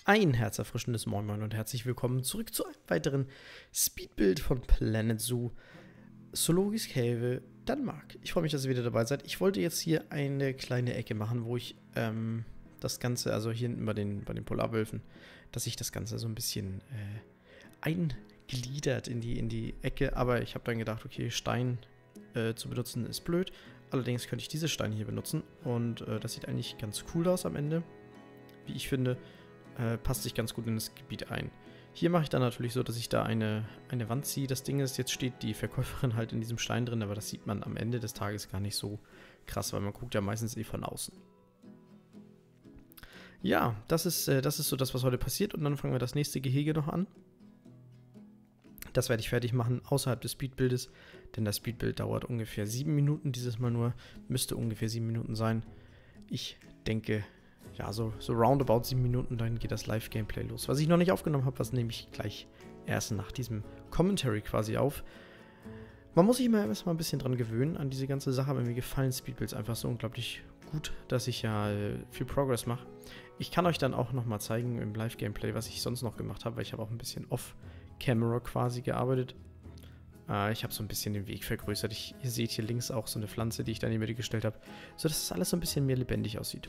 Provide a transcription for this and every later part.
Ein herzerfrischendes Moin Moin und herzlich willkommen zurück zu einem weiteren Speedbuild von Planet Zoo, Zoologisk Have, Danmark. Ich freue mich, dass ihr wieder dabei seid. Ich wollte jetzt hier eine kleine Ecke machen, wo ich das Ganze, also hier hinten bei den Polarwölfen, dass ich das Ganze so ein bisschen eingliedert in die Ecke. Aber ich habe dann gedacht, okay, Stein zu benutzen ist blöd. Allerdings könnte ich diese Steine hier benutzen und das sieht eigentlich ganz cool aus am Ende, wie ich finde. Passt sich ganz gut in das Gebiet ein. Hier mache ich dann natürlich so, dass ich da eine Wand ziehe. Das Ding ist, jetzt steht die Verkäuferin halt in diesem Stein drin, aber das sieht man am Ende des Tages gar nicht so krass, weil man guckt ja meistens von außen. Ja, das ist so das, was heute passiert, und dann fangen wir das nächste Gehege noch an. Das werde ich fertig machen außerhalb des Speedbildes, denn das Speedbild dauert ungefähr 7 Minuten, dieses Mal nur, müsste ungefähr 7 Minuten sein. Ich denke, ja, so roundabout 7 Minuten, dann geht das Live-Gameplay los. Was ich noch nicht aufgenommen habe, was nehme ich gleich erst nach diesem Commentary quasi auf. Man muss sich immer erstmal ein bisschen dran gewöhnen, an diese ganze Sache, aber mir gefallen Speedbuilds einfach so unglaublich gut, dass ich ja viel Progress mache. Ich kann euch dann auch nochmal zeigen im Live-Gameplay, was ich sonst noch gemacht habe, weil ich habe auch ein bisschen off-camera quasi gearbeitet. Ich habe so ein bisschen den Weg vergrößert. Ihr seht hier links auch so eine Pflanze, die ich dann in die Mitte gestellt habe, sodass das alles so ein bisschen mehr lebendig aussieht.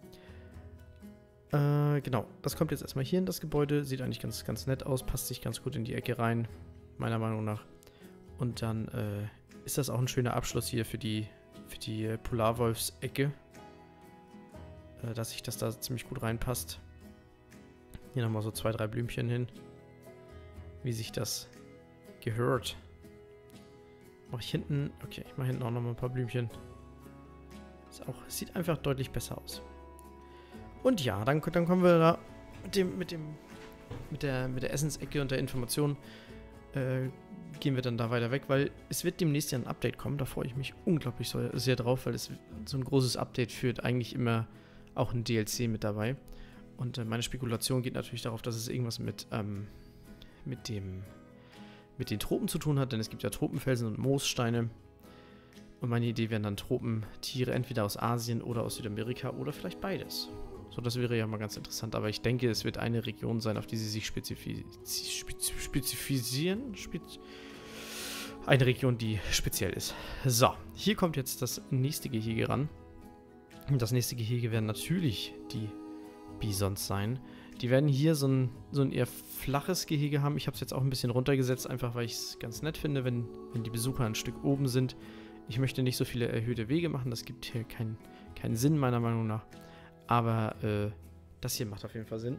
Genau, das kommt jetzt erstmal hier in das Gebäude, sieht eigentlich ganz nett aus, passt sich ganz gut in die Ecke rein, meiner Meinung nach. Und dann ist das auch ein schöner Abschluss hier für die Polarwolfsecke, dass sich das da ziemlich gut reinpasst. Hier nochmal so 2, 3 Blümchen hin, wie sich das gehört. Mache ich hinten, okay, ich mache hinten auch nochmal ein paar Blümchen. Sieht einfach deutlich besser aus. Und ja, dann kommen wir da mit der Essensecke und der Information, gehen wir dann da weiter weg, weil es wird demnächst ja ein Update kommen, da freue ich mich unglaublich sehr drauf, weil so ein großes Update führt eigentlich immer auch ein DLC mit dabei. Und meine Spekulation geht natürlich darauf, dass es irgendwas mit den Tropen zu tun hat, denn es gibt ja Tropenfelsen und Moossteine. Und meine Idee wären dann Tropentiere entweder aus Asien oder aus Südamerika oder vielleicht beides. So, das wäre ja mal ganz interessant, aber ich denke, es wird eine Region sein, auf die sie sich spezifizieren. Eine Region, die speziell ist. So, hier kommt jetzt das nächste Gehege ran. Und das nächste Gehege werden natürlich die Bisons sein. Die werden hier so ein eher flaches Gehege haben. Ich habe es jetzt auch ein bisschen runtergesetzt, einfach weil ich es ganz nett finde, wenn die Besucher ein Stück oben sind. Ich möchte nicht so viele erhöhte Wege machen, das gibt hier keinen Sinn, meiner Meinung nach. Aber das hier macht auf jeden Fall Sinn.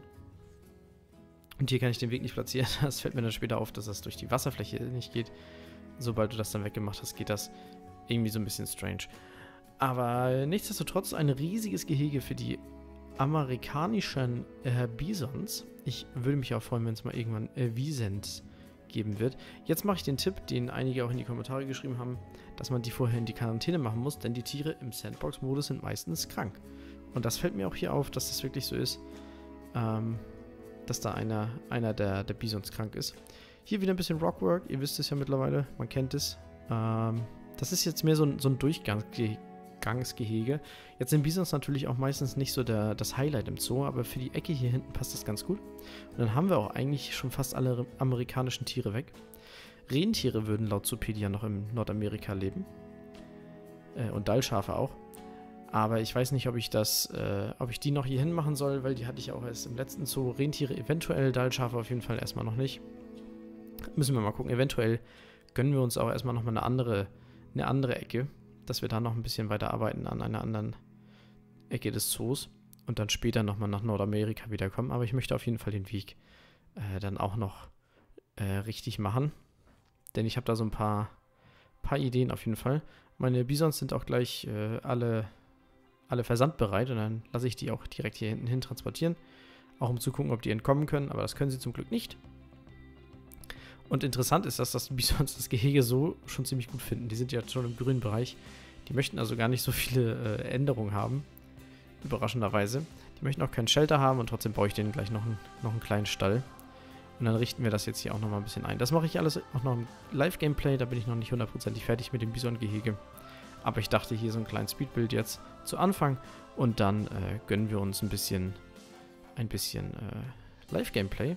Und hier kann ich den Weg nicht platzieren. Das fällt mir dann später auf, dass das durch die Wasserfläche nicht geht. Sobald du das dann weggemacht hast, geht das irgendwie so ein bisschen strange. Aber nichtsdestotrotz ein riesiges Gehege für die amerikanischen Bisons. Ich würde mich auch freuen, wenn es mal irgendwann Wiesents geben wird. Jetzt mache ich den Tipp, den einige auch in die Kommentare geschrieben haben, dass man die vorher in die Quarantäne machen muss, denn die Tiere im Sandbox-Modus sind meistens krank. Und das fällt mir auch hier auf, dass das wirklich so ist, dass da einer der Bisons krank ist. Hier wieder ein bisschen Rockwork, ihr wisst es ja mittlerweile, man kennt es. Das ist jetzt mehr so ein Durchgangsgehege. Jetzt sind Bisons natürlich auch meistens nicht so das Highlight im Zoo, aber für die Ecke hier hinten passt das ganz gut. Und dann haben wir auch eigentlich schon fast alle amerikanischen Tiere weg. Rentiere würden laut Zoopedia noch in Nordamerika leben. Und Dallschafe auch. Aber ich weiß nicht, ob ich die noch hier hin machen soll, weil die hatte ich auch erst im letzten Zoo. Rentiere eventuell, Dallschafe auf jeden Fall erstmal noch nicht. Müssen wir mal gucken. Eventuell gönnen wir uns auch erstmal nochmal eine andere Ecke, dass wir da noch ein bisschen weiter arbeiten an einer anderen Ecke des Zoos und dann später nochmal nach Nordamerika wiederkommen. Aber ich möchte auf jeden Fall den Weg dann auch noch richtig machen. Denn ich habe da so ein paar Ideen auf jeden Fall. Meine Bisons sind auch gleich alle versandbereit und dann lasse ich die auch direkt hier hinten hin transportieren. Auch um zu gucken, ob die entkommen können, aber das können sie zum Glück nicht. Und interessant ist, dass die Bisons das Gehege so schon ziemlich gut finden. Die sind ja schon im grünen Bereich. Die möchten also gar nicht so viele Änderungen haben. Überraschenderweise. Die möchten auch keinen Shelter haben und trotzdem baue ich denen gleich noch einen kleinen Stall. Und dann richten wir das jetzt hier auch nochmal ein bisschen ein. Das mache ich alles auch noch im Live-Gameplay. Da bin ich noch nicht hundertprozentig fertig mit dem Bison-Gehege. Aber ich dachte, hier so einen kleinen Speedbuild jetzt zu Anfang. Und dann gönnen wir uns ein bisschen Live-Gameplay.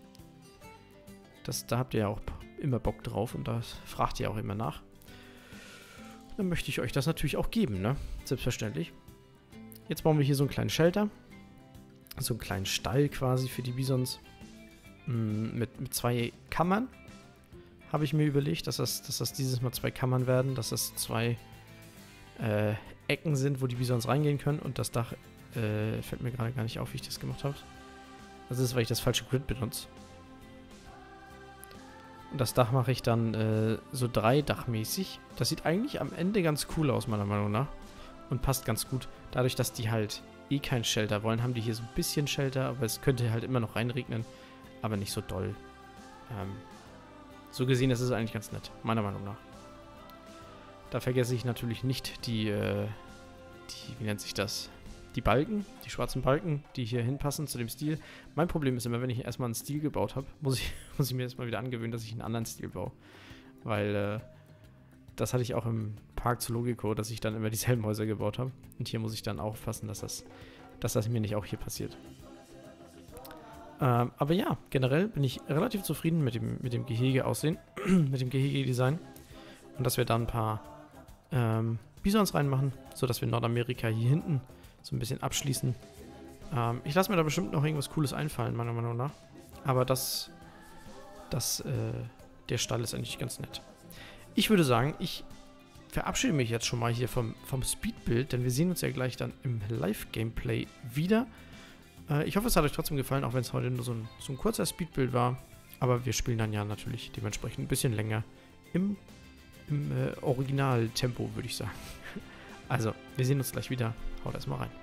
Da habt ihr ja auch immer Bock drauf und da fragt ihr auch immer nach. Dann möchte ich euch das natürlich auch geben, ne? Selbstverständlich. Jetzt bauen wir hier so einen kleinen Shelter. So einen kleinen Stall quasi für die Bisons. Mit 2 Kammern. Habe ich mir überlegt, dass das dieses Mal 2 Kammern werden. Dass das 2 Ecken sind, wo die Bisons reingehen können. Und das Dach fällt mir gerade gar nicht auf, wie ich das gemacht habe. Das ist, weil ich das falsche Grid benutze. Und das Dach mache ich dann so 3-dachmäßig. Das sieht eigentlich am Ende ganz cool aus, meiner Meinung nach. Und passt ganz gut. Dadurch, dass die halt eh kein Shelter wollen, haben die hier so ein bisschen Shelter. Aber es könnte halt immer noch reinregnen. Aber nicht so doll. So gesehen, das ist eigentlich ganz nett. Meiner Meinung nach. Da vergesse ich natürlich nicht die wie nennt sich das? Die Balken, die schwarzen Balken, die hier hinpassen zu dem Stil. Mein Problem ist immer, wenn ich erstmal einen Stil gebaut habe, muss ich mir erstmal wieder angewöhnen, dass ich einen anderen Stil baue. Weil das hatte ich auch im Park Zoologico, dass ich dann immer dieselben Häuser gebaut habe. Und hier muss ich dann aufpassen, dass das mir nicht auch hier passiert. Aber ja, generell bin ich relativ zufrieden mit dem Gehege-Aussehen, mit dem Gehege-Design. Und dass wir da ein paar Bisons reinmachen, sodass wir Nordamerika hier hinten so ein bisschen abschließen. Ich lasse mir da bestimmt noch irgendwas Cooles einfallen, meiner Meinung nach. Aber der Stall ist eigentlich ganz nett. Ich würde sagen, ich verabschiede mich jetzt schon mal hier vom Speedbuild, denn wir sehen uns ja gleich dann im Live-Gameplay wieder. Ich hoffe, es hat euch trotzdem gefallen, auch wenn es heute nur so ein kurzer Speedbuild war. Aber wir spielen dann ja natürlich dementsprechend ein bisschen länger im Originaltempo, würde ich sagen. Also, wir sehen uns gleich wieder. Haut erstmal rein.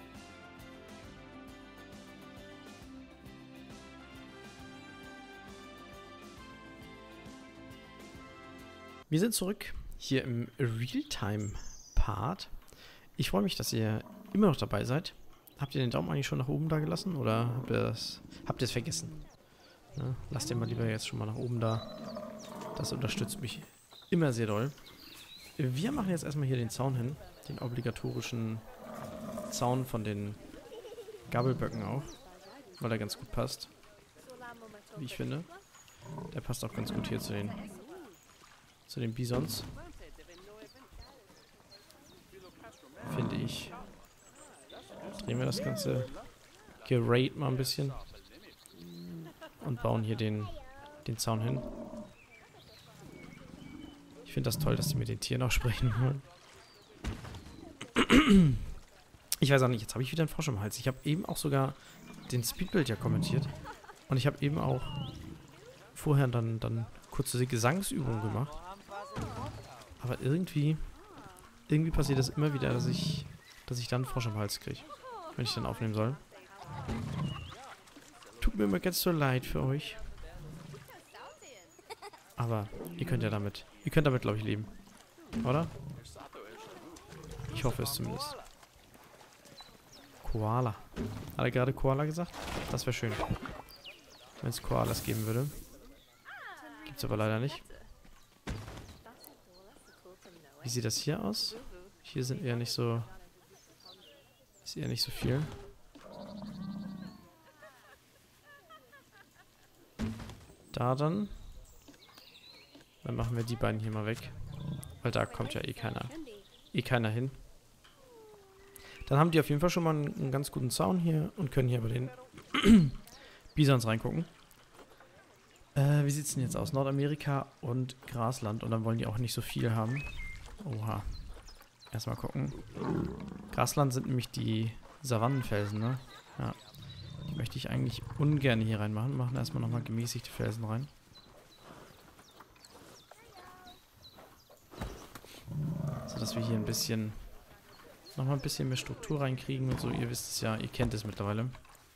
Wir sind zurück hier im Realtime-Part. Ich freue mich, dass ihr immer noch dabei seid. Habt ihr den Daumen eigentlich schon nach oben da gelassen oder habt ihr es vergessen? Ne? Lasst den mal lieber jetzt schon mal nach oben da. Das unterstützt mich immer sehr doll. Wir machen jetzt erstmal hier den Zaun hin. Den obligatorischen Zaun von den Gabelböcken auch. Weil er ganz gut passt. Wie ich finde. Der passt auch ganz gut hier zu den Bisons. Finde ich. Drehen wir das ganze Gerate mal ein bisschen. Und bauen hier den Zaun hin. Ich finde das toll, dass die mit den Tieren auch sprechen wollen. Ich weiß auch nicht, jetzt habe ich wieder einen Frosch im Hals. Ich habe eben auch sogar den Speedbuild ja kommentiert. Und ich habe eben auch vorher dann kurze Gesangsübungen gemacht. Aber irgendwie passiert das immer wieder, dass ich dann einen Frosch im Hals kriege. Wenn ich dann aufnehmen soll. Tut mir immer ganz so leid für euch. Aber ihr könnt damit, glaube ich, leben. Oder? Ich hoffe es zumindest. Koala. Hat er gerade Koala gesagt? Das wäre schön. Wenn es Koalas geben würde. Gibt's aber leider nicht. Wie sieht das hier aus? Hier sind eher nicht so... Ist eher nicht so viel. Da dann. Dann machen wir die beiden hier mal weg. Weil da kommt ja eh keiner hin. Dann haben die auf jeden Fall schon mal einen ganz guten Zaun hier und können hier bei den Bisons reingucken. Wie sieht es denn jetzt aus? Nordamerika und Grasland. Und dann wollen die auch nicht so viel haben. Oha. Erstmal gucken. Grasland sind nämlich die Savannenfelsen, ne? Ja. Die möchte ich eigentlich ungern hier reinmachen. Machen erstmal nochmal gemäßigte Felsen rein. So dass wir hier ein bisschen... Nochmal ein bisschen mehr Struktur reinkriegen und so. Ihr wisst es ja, ihr kennt es mittlerweile.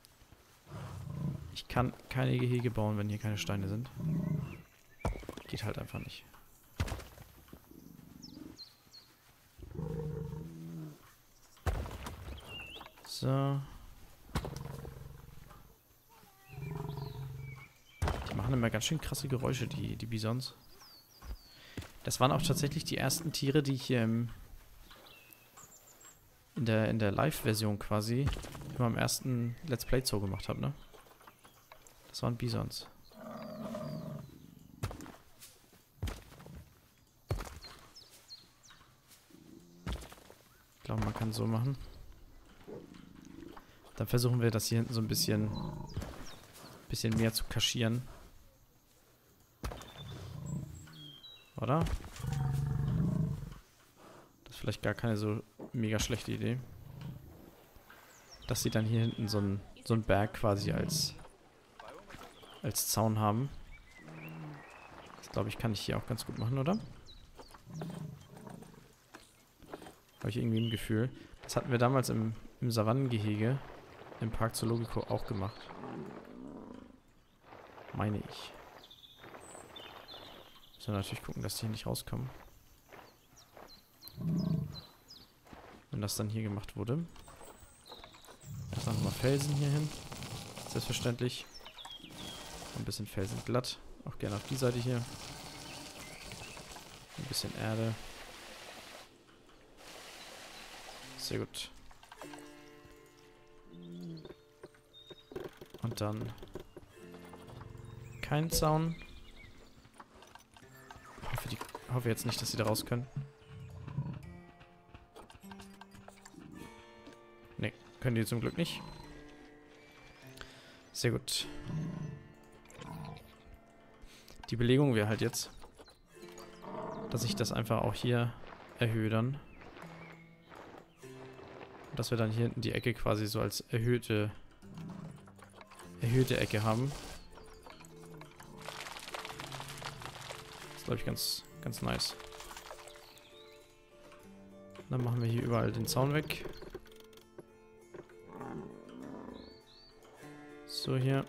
Ich kann keine Gehege bauen, wenn hier keine Steine sind. Geht halt einfach nicht. So. Die machen immer ganz schön krasse Geräusche, die Bisons. Das waren auch tatsächlich die ersten Tiere, die ich hier in der Live-Version quasi immer am ersten Let's Play Zoo gemacht habe, ne? Das waren Bisons. Ich glaube, man kann so machen. Dann versuchen wir das hier hinten so ein bisschen mehr zu kaschieren. Oder? Das ist vielleicht gar keine so mega schlechte Idee. Dass sie dann hier hinten so einen Berg quasi als Zaun haben. Das glaube ich, kann ich hier auch ganz gut machen, oder? Habe ich irgendwie ein Gefühl. Das hatten wir damals im Savannengehege im Park Zoologico auch gemacht. Meine ich. Müssen wir natürlich gucken, dass die hier nicht rauskommen. Wenn das dann hier gemacht wurde. Jetzt noch mal Felsen hier hin. Selbstverständlich. Ein bisschen Felsen glatt. Auch gerne auf die Seite hier. Ein bisschen Erde. Sehr gut. Und dann kein Zaun. Hoffe jetzt nicht, dass sie da raus können. Ne, können die zum Glück nicht. Sehr gut. Die Belegung wäre halt jetzt, dass ich das einfach auch hier erhöhe dann. Dass wir dann hier hinten die Ecke quasi so als erhöhte Ecke haben. Das ist, glaube ich, ganz nice. Dann machen wir hier überall den Zaun weg. So, hier.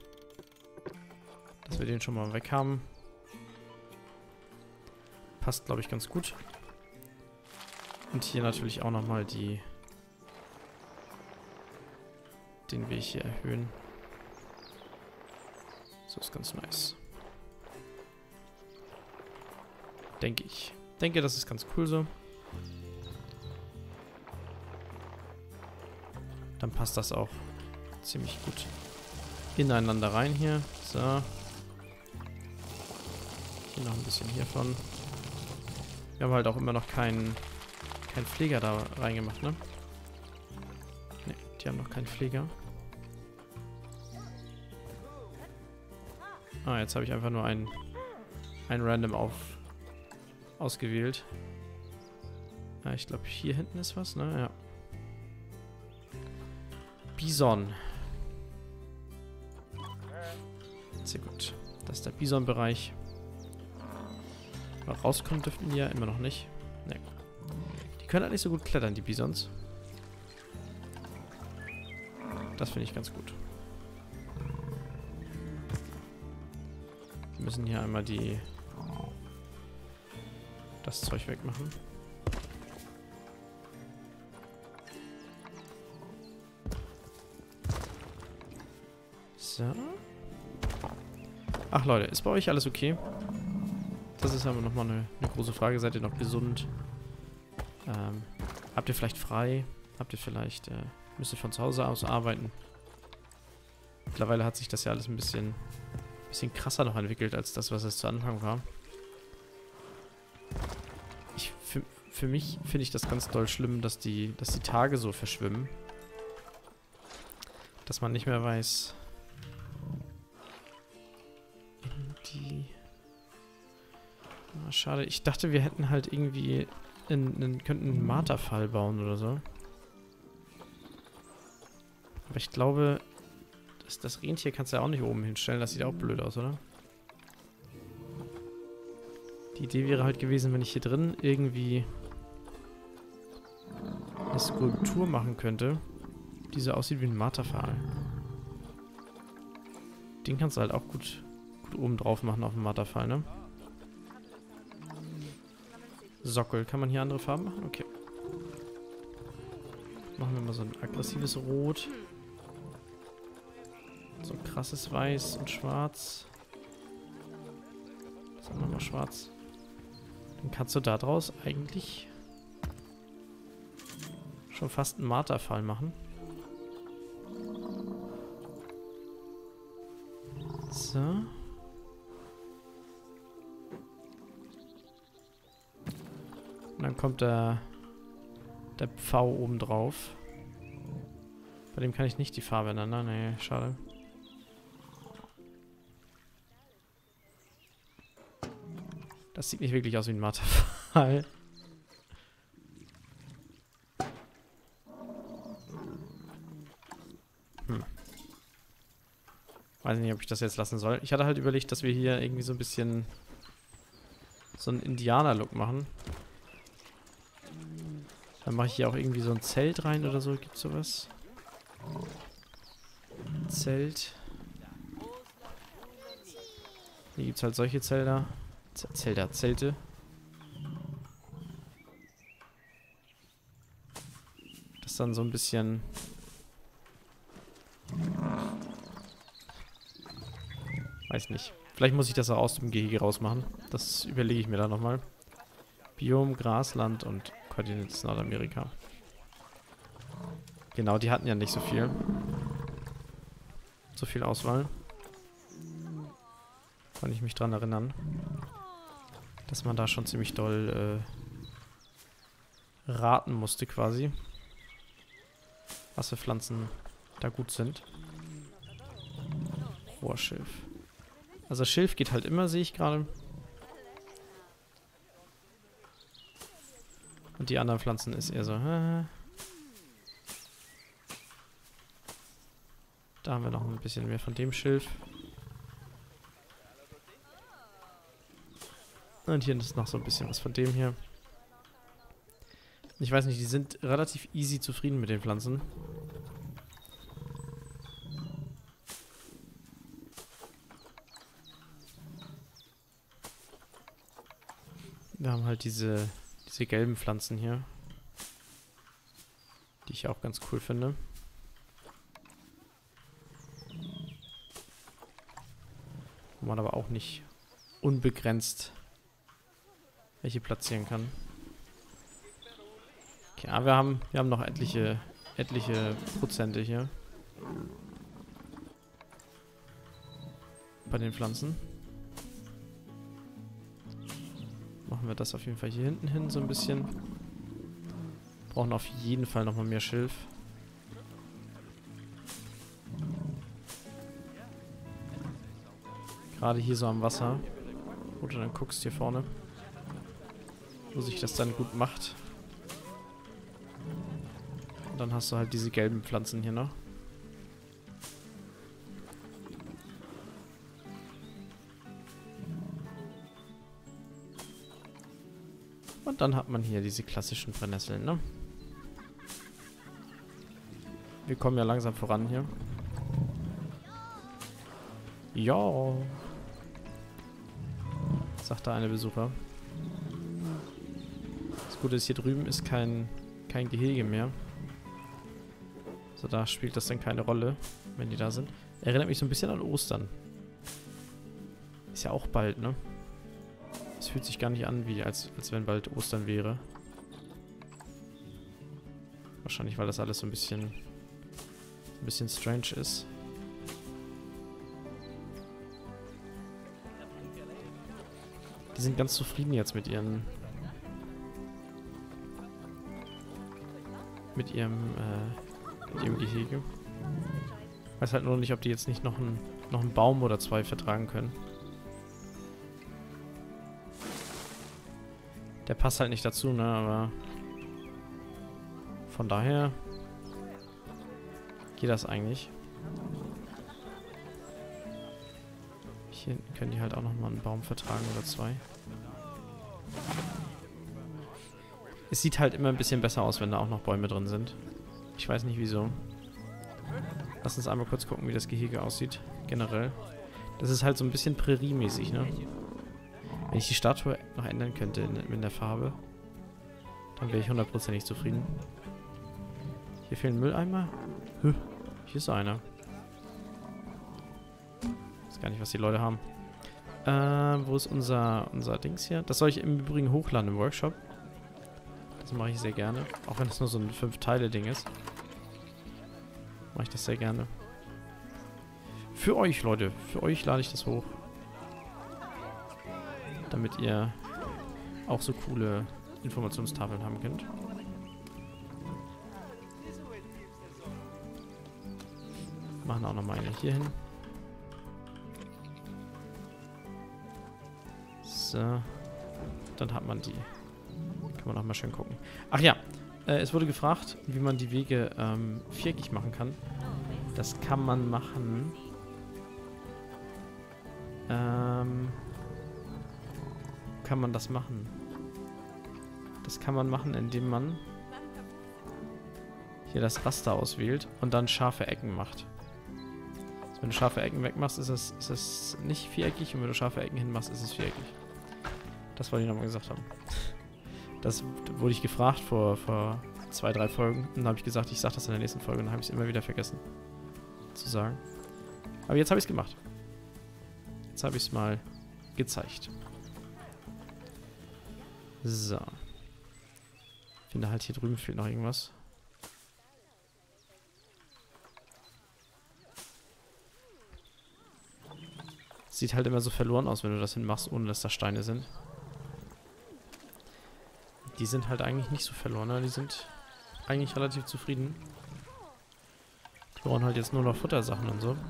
Dass wir den schon mal weg haben. Passt, glaube ich, ganz gut. Und hier natürlich auch nochmal den Weg hier erhöhen. So ist ganz nice. Denke ich. Denke, das ist ganz cool so. Dann passt das auch ziemlich gut ineinander rein hier. So. Hier noch ein bisschen hiervon. Wir haben halt auch immer noch keinen Pfleger da reingemacht, ne? Ne, die haben noch keinen Pfleger. Ah, jetzt habe ich einfach nur ein Random ausgewählt. Ja, ich glaube, hier hinten ist was, ne? Ja. Bison. Sehr gut. Das ist der Bison-Bereich. Rauskommen dürften die ja immer noch nicht. Ne. Die können halt nicht so gut klettern, die Bisons. Das finde ich ganz gut. Wir müssen hier einmal das Zeug wegmachen. So. Ach Leute, ist bei euch alles okay? Das ist aber nochmal eine große Frage. Seid ihr noch gesund? Habt ihr vielleicht frei? Habt ihr vielleicht, müsst ihr von zu Hause aus arbeiten? Mittlerweile hat sich das ja alles ein bisschen krasser noch entwickelt, als das, was es zu Anfang war. Für mich finde ich das ganz doll schlimm, dass die Tage so verschwimmen. Dass man nicht mehr weiß... Ah, schade. Ich dachte, wir hätten halt irgendwie könnten einen Marterpfahl bauen oder so. Aber ich glaube, das Rentier kannst du ja auch nicht oben hinstellen. Das sieht auch blöd aus, oder? Die Idee wäre halt gewesen, wenn ich hier drin irgendwie eine Skulptur machen könnte, die so aussieht wie ein Marterpfahl. Den kannst du halt auch gut oben drauf machen auf dem Marterpfahl, ne? Sockel. Kann man hier andere Farben machen? Okay. Machen wir mal so ein aggressives Rot. So ein krasses Weiß und Schwarz. Sagen wir mal Schwarz. Dann kannst du da draus eigentlich schon fast einen Marterpfahl machen. So. Und dann kommt der Pfau oben drauf. Bei dem kann ich nicht die Farbe ändern, ne? Nee, schade. Das sieht nicht wirklich aus wie ein Marterpfahl. Weiß nicht, ob ich das jetzt lassen soll. Ich hatte halt überlegt, dass wir hier irgendwie so ein bisschen so einen Indianer-Look machen. Dann mache ich hier auch irgendwie so ein Zelt rein oder so. Gibt's sowas? Zelt. Hier gibt's halt solche Zelte. Zelte. Das dann so ein bisschen... Weiß nicht. Vielleicht muss ich das auch aus dem Gehege rausmachen. Das überlege ich mir dann nochmal. Biom, Grasland und Kontinent Nordamerika. Genau, die hatten ja nicht so viel. So viel Auswahl. Kann ich mich dran erinnern. Dass man da schon ziemlich doll raten musste quasi. Was für Pflanzen da gut sind. Rohrschilf. Also Schilf geht halt immer, sehe ich gerade. Und die anderen Pflanzen ist eher so. Da haben wir noch ein bisschen mehr von dem Schilf. Und hier ist noch so ein bisschen was von dem hier. Ich weiß nicht, die sind relativ easy zufrieden mit den Pflanzen. Wir haben halt diese gelben Pflanzen hier. Die ich auch ganz cool finde. Wo man aber auch nicht unbegrenzt welche platzieren kann. Okay, aber wir haben noch etliche Prozente hier. Bei den Pflanzen. Machen wir das auf jeden Fall hier hinten hin so ein bisschen. Brauchen auf jeden Fall nochmal mehr Schilf. Gerade hier so am Wasser. Wo du dann guckst hier vorne. Wo sich das dann gut macht. Und dann hast du halt diese gelben Pflanzen hier noch. Und dann hat man hier diese klassischen Brennnesseln, ne? Wir kommen ja langsam voran hier. Ja, sagt da eine Besucher. Das Gute ist, hier drüben ist kein Gehege mehr. Also da spielt das dann keine Rolle, wenn die da sind. Erinnert mich so ein bisschen an Ostern. Ist ja auch bald, ne? Es fühlt sich gar nicht an, wie als wenn bald Ostern wäre. Wahrscheinlich, weil das alles so ein bisschen strange ist. Die sind ganz zufrieden jetzt mit ihrem Gehege. Weiß halt nur nicht, ob die jetzt nicht noch einen Baum oder zwei vertragen können. Der passt halt nicht dazu, ne, aber von daher geht das eigentlich. Hier hinten können die halt auch nochmal einen Baum vertragen oder zwei. Es sieht halt immer ein bisschen besser aus, wenn da auch noch Bäume drin sind. Ich weiß nicht wieso. Lass uns einmal kurz gucken, wie das Gehege aussieht. Generell. Das ist halt so ein bisschen Prärie-mäßig, ne? Wenn ich die Statue noch ändern könnte in der Farbe, dann wäre ich hundertprozentig zufrieden. Hier fehlen Mülleimer. Hier ist einer. Ich weiß gar nicht, was die Leute haben. Wo ist unser Dings hier? Das soll ich im Übrigen hochladen im Workshop. Das mache ich sehr gerne. Auch wenn es nur so ein 5-Teile-Ding ist. Mache ich das sehr gerne. Für euch, Leute. Für euch lade ich das hoch. Damit ihr auch so coole Informationstafeln haben könnt. Machen auch nochmal eine hier hin. So. Dann hat man die. Kann man auch mal schön gucken. Ach ja. Es wurde gefragt, wie man die Wege viereckig machen kann. Das kann man machen. Kann man das machen? Das kann man machen, indem man hier das Raster auswählt und dann scharfe Ecken macht. Also wenn du scharfe Ecken wegmachst, ist es nicht viereckig, und wenn du scharfe Ecken hinmachst, ist es viereckig. Das wollte ich nochmal gesagt haben. Das wurde ich gefragt vor 2, 3 Folgen, und dann habe ich gesagt, ich sage das in der nächsten Folge, und dann habe ich es immer wieder vergessen zu sagen. Aber jetzt habe ich es gemacht. Jetzt habe ich es mal gezeigt. So. Ich finde halt, hier drüben fehlt noch irgendwas. Sieht halt immer so verloren aus, wenn du das hinmachst, ohne dass da Steine sind. Die sind halt eigentlich nicht so verloren, ne? Die sind eigentlich relativ zufrieden. Die brauchen halt jetzt nur noch Futtersachen und so.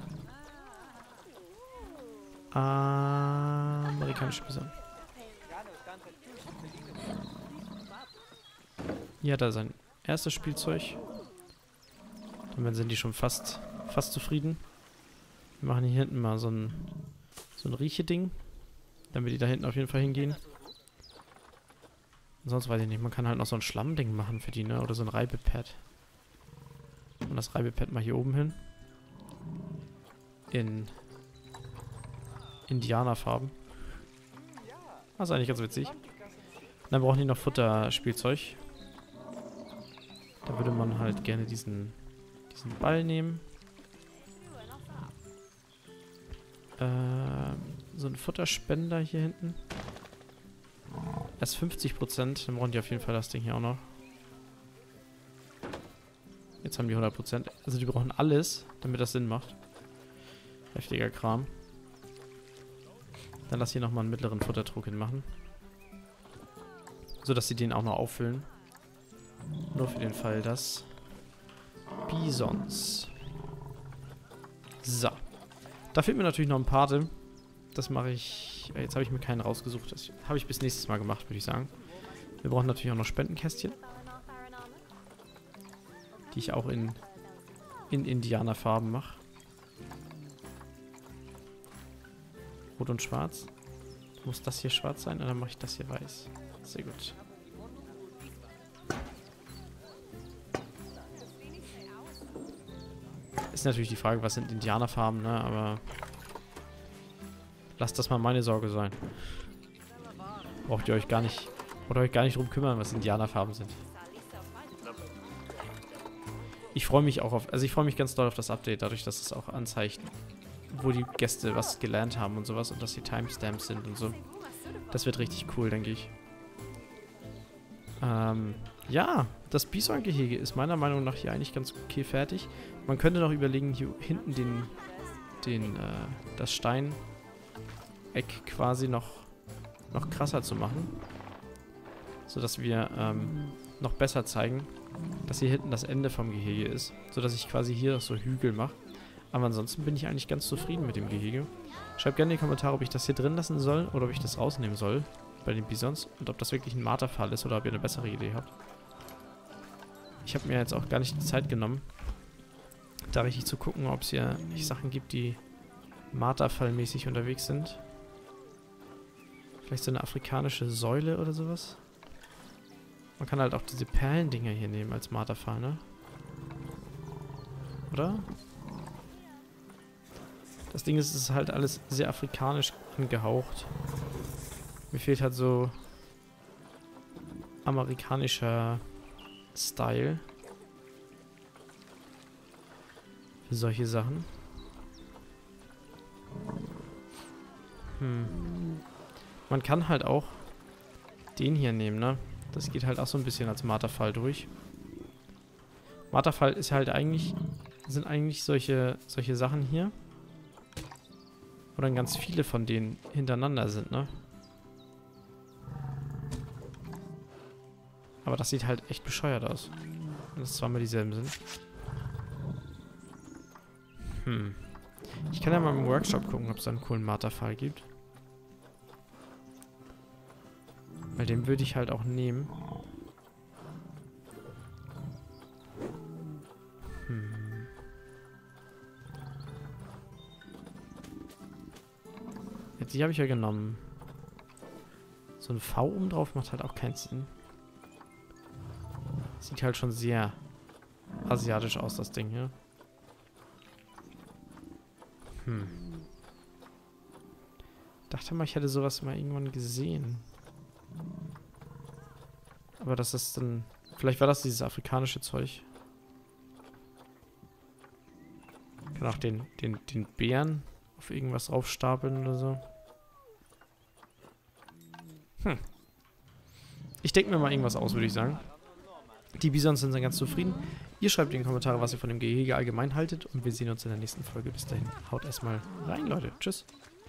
Amerikanische Bison. Hier hat er sein erstes Spielzeug. Damit sind die schon fast zufrieden. Wir machen hier hinten mal so ein Riecheding, damit die da hinten auf jeden Fall hingehen. Sonst weiß ich nicht, man kann halt noch so ein Schlammding machen für die, ne? Oder so ein Reibepad. Und das Reibepad mal hier oben hin. In Indianerfarben. Das ist eigentlich ganz witzig. Dann brauchen die noch Futterspielzeug. Da würde man halt gerne diesen Ball nehmen. So ein Futterspender hier hinten. Erst 50%, dann brauchen die auf jeden Fall das Ding hier auch noch. Jetzt haben die 100%. Also die brauchen alles, damit das Sinn macht. Heftiger Kram. Dann lass hier nochmal einen mittleren Futterdruck hinmachen. So dass sie den auch noch auffüllen. Nur für den Fall, dass Bisons. So. Da fehlt mir natürlich noch ein Pate. Das mache ich... Jetzt habe ich mir keinen rausgesucht. Das habe ich bis nächstes Mal gemacht, würde ich sagen. Wir brauchen natürlich auch noch Spendenkästchen. Die ich auch in Indianerfarben mache. Rot und schwarz. Muss das hier schwarz sein, oder mache ich das hier weiß? Sehr gut. Ist natürlich die Frage, was sind Indianerfarben, ne? Aber lasst das mal meine Sorge sein. Braucht ihr euch gar nicht drum kümmern, was Indianerfarben sind. Ich freue mich auch auf, also ich freue mich ganz doll auf das Update, dadurch, dass es auch anzeigt, wo die Gäste was gelernt haben und sowas, und dass die Timestamps sind und so. Das wird richtig cool, denke ich. Ja, das Bison-Gehege ist meiner Meinung nach hier eigentlich ganz okay fertig. Man könnte noch überlegen, hier hinten das Steineck quasi noch krasser zu machen. Sodass wir noch besser zeigen, dass hier hinten das Ende vom Gehege ist. Sodass ich quasi hier so Hügel mache. Aber ansonsten bin ich eigentlich ganz zufrieden mit dem Gehege. Schreibt gerne in die Kommentare, ob ich das hier drin lassen soll oder ob ich das rausnehmen soll bei den Bisons. Und ob das wirklich ein Marterfall ist oder ob ihr eine bessere Idee habt. Ich habe mir jetzt auch gar nicht die Zeit genommen, da richtig zu gucken, ob es hier Sachen gibt, die Marterfallmäßig unterwegs sind. Vielleicht so eine afrikanische Säule oder sowas. Man kann halt auch diese Perlendinger hier nehmen als Marterfall, ne? Oder? Das Ding ist, es ist halt alles sehr afrikanisch angehaucht. Mir fehlt halt so amerikanischer Style für solche Sachen. Man kann halt auch den hier nehmen, ne? Das geht halt auch so ein bisschen als Marterfall durch. Marterfall ist halt eigentlich, sind eigentlich solche Sachen hier. Wo dann ganz viele von denen hintereinander sind, ne? Aber das sieht halt echt bescheuert aus. Wenn es zweimal dieselben sind. Ich kann ja mal im Workshop gucken, ob es da einen coolen Marterpfahl gibt. Weil den würde ich halt auch nehmen. Ja, die habe ich ja genommen. So ein V oben drauf macht halt auch keinen Sinn. Sieht halt schon sehr asiatisch aus, das Ding hier. Dachte mal, ich hätte sowas mal irgendwann gesehen. Aber das ist dann... Vielleicht war das dieses afrikanische Zeug. Ich kann auch den Bären auf irgendwas draufstapeln oder so. Ich denke mir mal irgendwas aus, würde ich sagen. Die Bisons sind ganz zufrieden. Ihr schreibt in die Kommentare, was ihr von dem Gehege allgemein haltet. Und wir sehen uns in der nächsten Folge. Bis dahin. Haut erstmal rein, Leute. Tschüss.